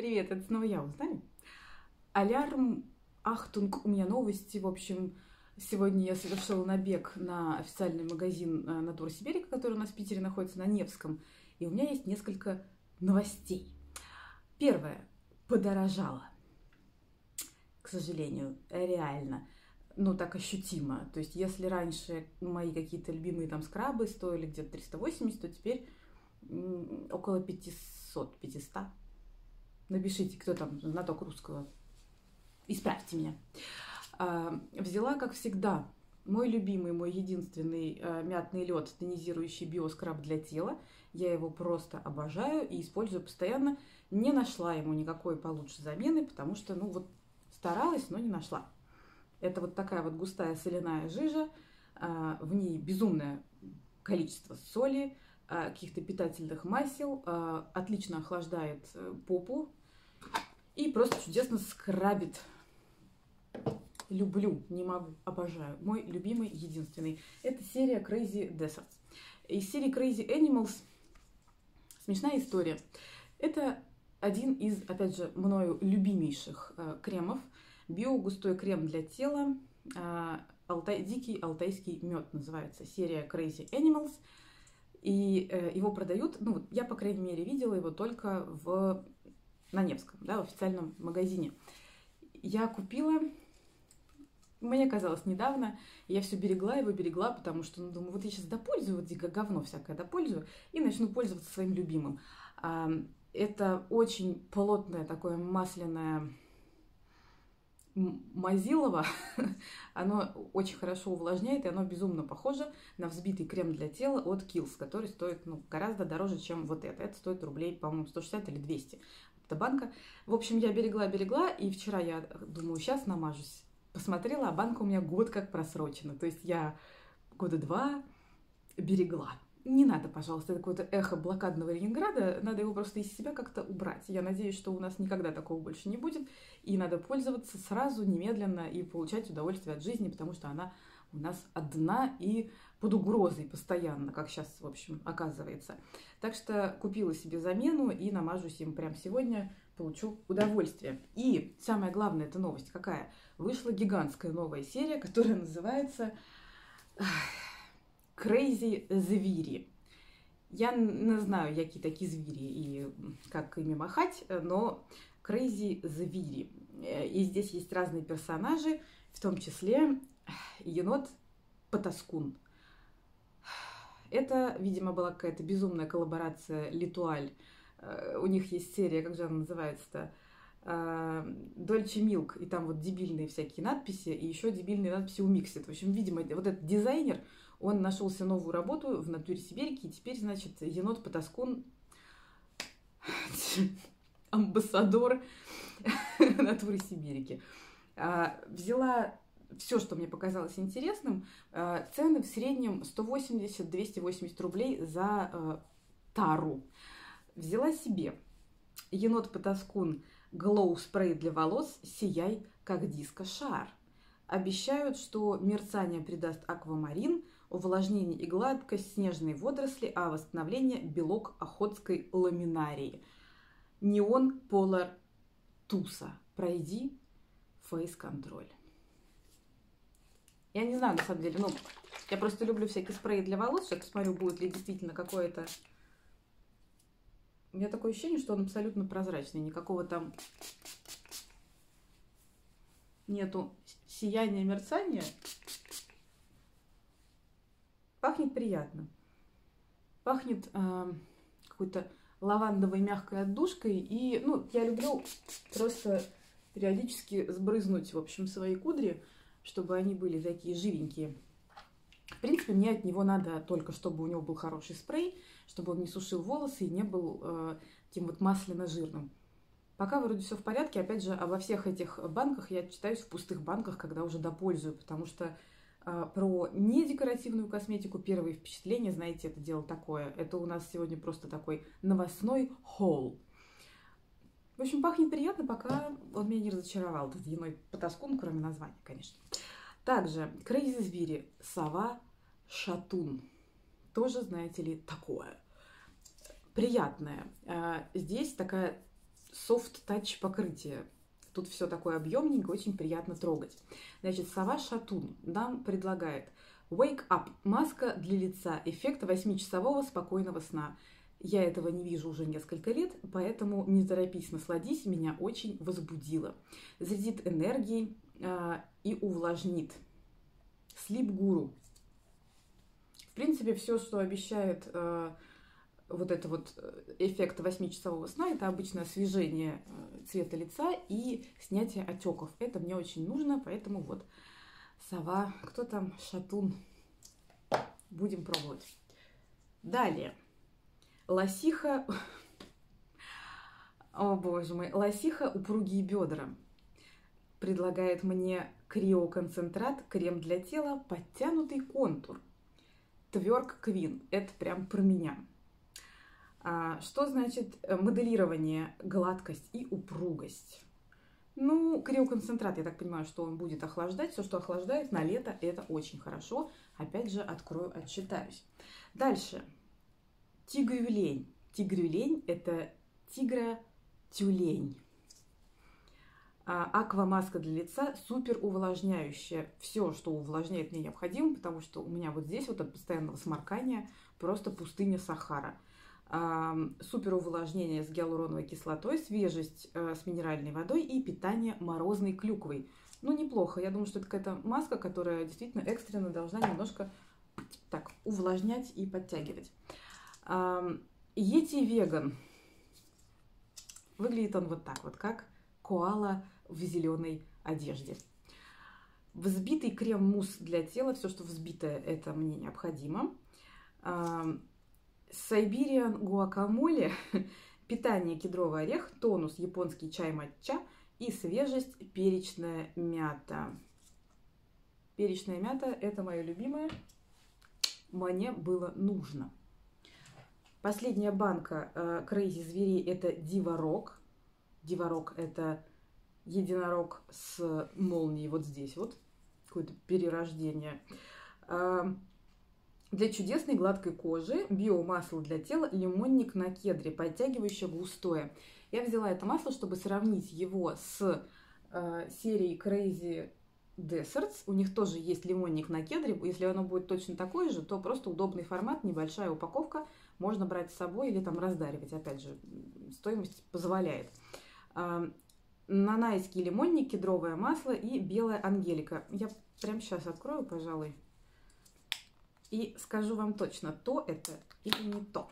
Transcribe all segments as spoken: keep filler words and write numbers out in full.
Привет, это снова я, узнали? Алярм, ахтунг, у меня новости. В общем, сегодня я совершила набег на официальный магазин э, Натура Сибирика, который у нас в Питере находится на Невском. И у меня есть несколько новостей. Первое. Подорожало. К сожалению, реально. Ну, так ощутимо. То есть, если раньше мои какие-то любимые там скрабы стоили где-то триста восемьдесят, то теперь м, около пятьсот, пятьсот. Напишите, кто там знаток русского. Исправьте меня. А, взяла, как всегда, мой любимый, мой единственный а, мятный лед, тонизирующий биоскраб для тела. Я его просто обожаю и использую постоянно. Не нашла ему никакой получше замены, потому что, ну вот, старалась, но не нашла. Это вот такая вот густая соляная жижа. А, в ней безумное количество соли, а, каких-то питательных масел. А, отлично охлаждает попу. И просто чудесно скрабит. Люблю, не могу, обожаю. Мой любимый, единственный. Это серия Crazy Deserts. Из серии Crazy Animals смешная история. Это один из, опять же, мною любимейших э, кремов. Биогустой крем для тела. Э, Алтай, дикий алтайский мед называется. Серия Crazy Animals. И э, его продают, ну, я, по крайней мере, видела его только в... на Невском, да, в официальном магазине. Я купила, мне казалось, недавно, я все берегла его, берегла, потому что, ну, думаю, вот я сейчас допользую, вот дико говно всякое допользую, и начну пользоваться своим любимым. Это очень плотное такое масляное мазилово, оно очень хорошо увлажняет, и оно безумно похоже на взбитый крем для тела от Kiehl's, который стоит, ну, гораздо дороже, чем вот это. Это стоит рублей, по-моему, сто шестьдесят или двести. Это банка. В общем, я берегла-берегла, и вчера я думаю, сейчас намажусь. Посмотрела, а банка у меня год как просрочена. То есть я года два берегла. Не надо, пожалуйста, это какое-то эхо блокадного Ленинграда, надо его просто из себя как-то убрать. Я надеюсь, что у нас никогда такого больше не будет, и надо пользоваться сразу, немедленно, и получать удовольствие от жизни, потому что она у нас одна и под угрозой постоянно, как сейчас, в общем, оказывается. Так что купила себе замену и намажусь им прямо сегодня, получу удовольствие. И самое главное, эта новость какая? Вышла гигантская новая серия, которая называется... Crazy звери. Я не знаю, какие такие звери и как ими махать, но Crazy звери. И здесь есть разные персонажи, в том числе енот Потаскун. Это, видимо, была какая-то безумная коллаборация Литуаль. У них есть серия, как же она называется-то? Дольче Милк, и там вот дебильные всякие надписи, и еще дебильные надписи у Миксит. В общем, видимо, вот этот дизайнер, он нашел себе новую работу в Натуре Сибирики, и теперь, значит, енот Потаскун, амбассадор Натуры Сибирики. Взяла все, что мне показалось интересным. Цены в среднем сто восемьдесят — двести восемьдесят рублей за тару. Взяла себе енот Потаскун Glow спрей для волос «Сияй, как диско-шар». Обещают, что мерцание придаст аквамарин, увлажнение и гладкость снежной водоросли, а восстановление белок охотской ламинарии. Неон Polar Туса. Пройди фейс-контроль. Я не знаю, на самом деле, ну, я просто люблю всякие спреи для волос. Сейчас посмотрю, будет ли действительно какое-то... У меня такое ощущение, что он абсолютно прозрачный. Никакого там нету сияния, мерцания. Пахнет приятно. Пахнет э, какой-то лавандовой мягкой отдушкой. И, ну, я люблю просто периодически сбрызнуть, в общем, свои кудри, чтобы они были такие живенькие. В принципе, мне от него надо только, чтобы у него был хороший спрей, чтобы он не сушил волосы и не был э, таким вот масляно-жирным. Пока вроде все в порядке. Опять же, обо всех этих банках я читаюсь в пустых банках, когда уже допользую, потому что э, про недекоративную косметику первые впечатления, знаете, это дело такое. Это у нас сегодня просто такой новостной холл. В общем, пахнет приятно, пока он меня не разочаровал. Этот енот Потаскун, кроме названия, конечно. Также Crazy звери сова шатун. Тоже, знаете ли, такое. Приятное. Здесь такая софт-тач покрытие. Тут все такое объемненькое, очень приятно трогать. Значит, сова Шатун нам предлагает Wake Up. Маска для лица. Эффект восьмичасового спокойного сна. Я этого не вижу уже несколько лет, поэтому не торопись, насладись, меня очень возбудило. Зарядит энергией э, и увлажнит. Sleep Guru. В принципе, все, что обещает э, вот это вот эффект восьмичасового сна, это обычно освежение э, цвета лица и снятие отеков. Это мне очень нужно, поэтому вот сова, кто там, Шатун, будем пробовать. Далее. Лосиха, о боже мой, лосиха упругие бедра. Предлагает мне криоконцентрат, крем для тела, подтянутый контур. Тверк Квин. Это прям про меня. А, что значит моделирование, гладкость и упругость? Ну, криоконцентрат, я так понимаю, что он будет охлаждать. Все, что охлаждает на лето, это очень хорошо. Опять же, открою, отчитаюсь. Дальше. Тигрюлень. Тигрюлень – это тигра-тюлень. А, аквамаска для лица супер увлажняющая. Все, что увлажняет, мне необходимо, потому что у меня вот здесь вот от постоянного сморкания просто пустыня Сахара. А, супер увлажнение с гиалуроновой кислотой, свежесть а, с минеральной водой и питание морозной клюквой. Ну, неплохо. Я думаю, что это какая-то маска, которая действительно экстренно должна немножко так увлажнять и подтягивать. Йети Веган. Выглядит он вот так вот, как коала в зеленой одежде. Взбитый крем-мусс для тела. Все, что взбитое, это мне необходимо. Сайбириан гуакамоле. Питание кедровый орех, тонус японский чай матча и свежесть перечная мята. Перечная мята – это мое любимое. Мне было нужно. Последняя банка э, Crazy зверей – это Diva-Rock. Diva-Rock – это единорог с молнией вот здесь вот. Какое-то перерождение. Э, для чудесной гладкой кожи биомасло для тела, лимонник на кедре, подтягивающее густое. Я взяла это масло, чтобы сравнить его с э, серией Crazy Desserts. У них тоже есть лимонник на кедре. Если оно будет точно такое же, то просто удобный формат, небольшая упаковка. Можно брать с собой или там раздаривать. Опять же, стоимость позволяет. Нанайский лимонник, кедровое масло и белая ангелика. Я прямо сейчас открою, пожалуй, и скажу вам точно, то это или не то.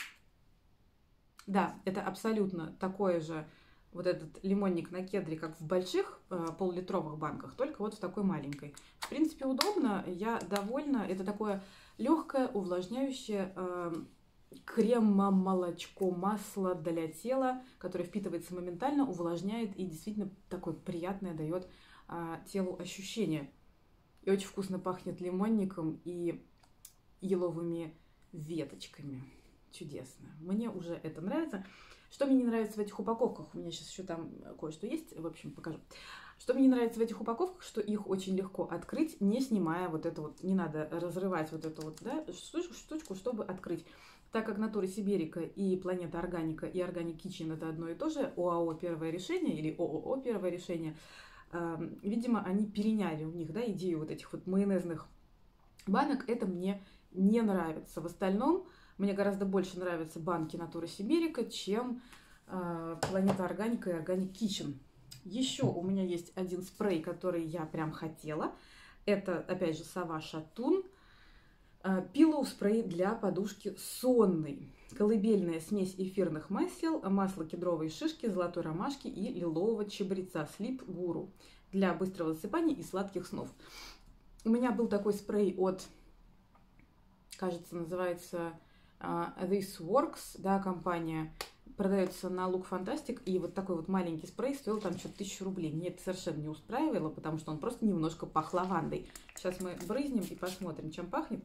Да, это абсолютно такое же, вот этот лимонник на кедре, как в больших э, полулитровых банках, только вот в такой маленькой. В принципе, удобно, я довольна. Это такое легкое, увлажняющее э, крем-молочко, масло для тела, которое впитывается моментально, увлажняет и действительно такое приятное дает э, телу ощущение. И очень вкусно пахнет лимонником и еловыми веточками. Чудесно. Мне уже это нравится. Что мне не нравится в этих упаковках? У меня сейчас еще там кое-что есть. В общем, покажу. Что мне не нравится в этих упаковках, что их очень легко открыть, не снимая вот это вот. Не надо разрывать вот эту вот, да, штучку, штучку, чтобы открыть. Так как Natura Siberica и Планета Органика и Organic Kitchen это одно и то же, ОАО «Первое решение» или ООО «Первое решение», э, видимо, они переняли у них, да, идею вот этих вот майонезных банок. Это мне не нравится. В остальном мне гораздо больше нравятся банки Natura Siberica, чем э, Планета Органика и Organic Kitchen. Еще у меня есть один спрей, который я прям хотела. Это, опять же, сова Шатун. Э, Pillow спрей для подушки сонной. Колыбельная смесь эфирных масел, масло кедровой шишки, золотой ромашки и лилового чабреца. Sleep Guru для быстрого засыпания и сладких снов. У меня был такой спрей от, кажется, называется Uh, This Works, да, компания, продается на Look Fantastic, и вот такой вот маленький спрей стоил там что-то тысячу рублей. Мне это совершенно не устраивало, потому что он просто немножко пах лавандой. Сейчас мы брызнем и посмотрим, чем пахнет.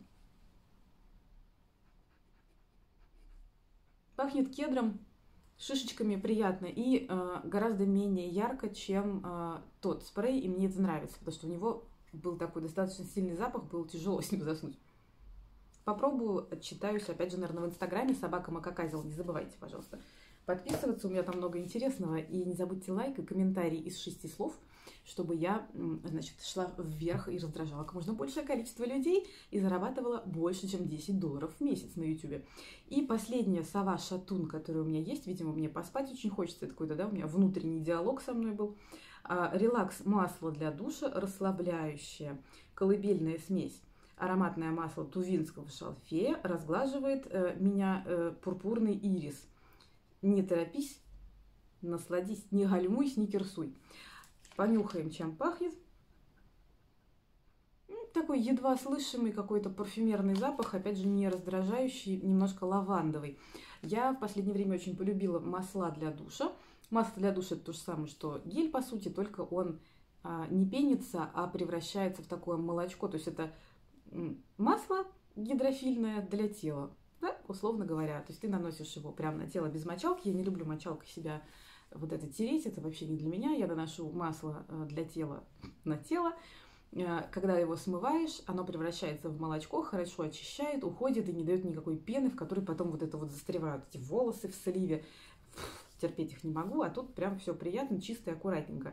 Пахнет кедром, шишечками, приятно и uh, гораздо менее ярко, чем uh, тот спрей, и мне это нравится, потому что у него был такой достаточно сильный запах, было тяжело с ним заснуть. Попробую, отчитаюсь, опять же, наверное, в Инстаграме собака Макаказил, не забывайте, пожалуйста. подписываться, у меня там много интересного. И не забудьте лайк и комментарий из шести слов, чтобы я, значит, шла вверх и раздражала как можно большее количество людей и зарабатывала больше, чем десять долларов в месяц на YouTube. И последняя сова-шатун, которая у меня есть, видимо, мне поспать очень хочется, это какой-то, да, у меня внутренний диалог со мной был. Релакс масло для душа, расслабляющее, колыбельная смесь. Ароматное масло тувинского шалфея разглаживает э, меня э, пурпурный ирис. Не торопись, насладись, не гальмуйся, не кирсуй. Понюхаем, чем пахнет. Такой едва слышимый какой-то парфюмерный запах, опять же, не раздражающий, немножко лавандовый. Я в последнее время очень полюбила масла для душа. Масло для душа — это то же самое, что гель, по сути, только он а, не пенится, а превращается в такое молочко. То есть это масло гидрофильное для тела, да, условно говоря. То есть ты наносишь его прямо на тело без мочалки. Я не люблю мочалкой себя вот это тереть, это вообще не для меня. Я наношу масло для тела на тело. Когда его смываешь, оно превращается в молочко, хорошо очищает, уходит и не дает никакой пены, в которой потом вот это вот застревают эти волосы в сливе. Терпеть их не могу, а тут прям все приятно, чисто и аккуратненько.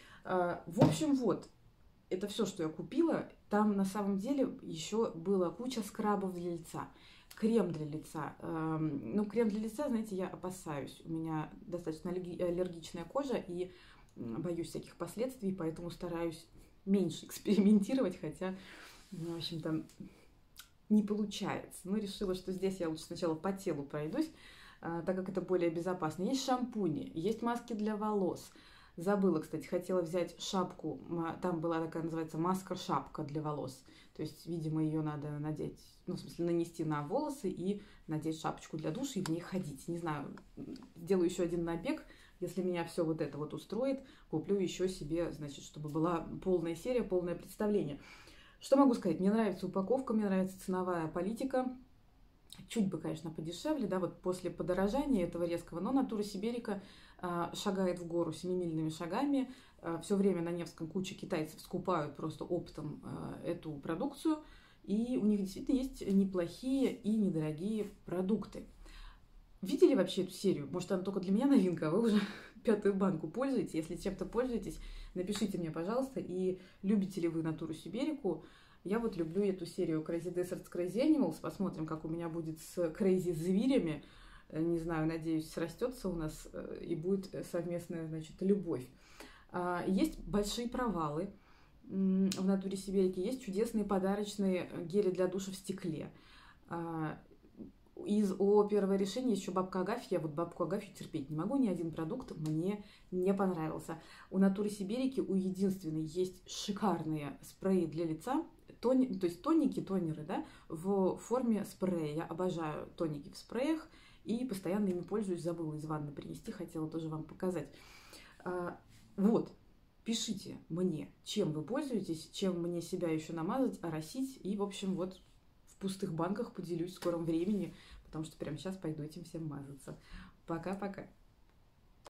В общем, вот. Это все, что я купила. Там на самом деле еще была куча скрабов для лица. Крем для лица. Ну, крем для лица, знаете, я опасаюсь. У меня достаточно аллергичная кожа и боюсь всяких последствий, поэтому стараюсь меньше экспериментировать, хотя, в общем-то, не получается. Но решила, что здесь я лучше сначала по телу пройдусь, так как это более безопасно. Есть шампуни, есть маски для волос. Забыла, кстати, хотела взять шапку, там была такая, называется, маска-шапка для волос. То есть, видимо, ее надо надеть, ну, в смысле, нанести на волосы и надеть шапочку для душа и в ней ходить. Не знаю, сделаю еще один набег, если меня все вот это вот устроит, куплю еще себе, значит, чтобы была полная серия, полное представление. Что могу сказать? Мне нравится упаковка, мне нравится ценовая политика. Чуть бы, конечно, подешевле, да, вот после подорожания этого резкого, но Natura Siberica э, шагает в гору семимильными шагами. Э, все время на Невском куча китайцев скупают просто оптом э, эту продукцию, и у них действительно есть неплохие и недорогие продукты. Видели вообще эту серию? Может, она только для меня новинка, а вы уже пятую банку пользуетесь? Если чем-то пользуетесь, напишите мне, пожалуйста, и любите ли вы Natura Siberica. Я вот люблю эту серию Crazy Desserts, Crazy Animals. Посмотрим, как у меня будет с Crazy зверями. Не знаю, надеюсь, срастется у нас и будет совместная, значит, любовь. Есть большие провалы в Natura Siberica. Есть чудесные подарочные гели для душа в стекле. Из ООО «Первое решение» еще бабка Агафья. Вот бабку Агафью терпеть не могу, ни один продукт мне не понравился. У Natura Siberica у единственной есть шикарные спреи для лица, тони, то есть тоники, тонеры, да, в форме спрея. Я обожаю тоники в спреях и постоянно ими пользуюсь. Забыла из ванны принести, хотела тоже вам показать. Вот, пишите мне, чем вы пользуетесь, чем мне себя еще намазать, оросить. И, в общем, вот в пустых банках поделюсь в скором времени, потому что прямо сейчас пойду этим всем мазаться. Пока-пока.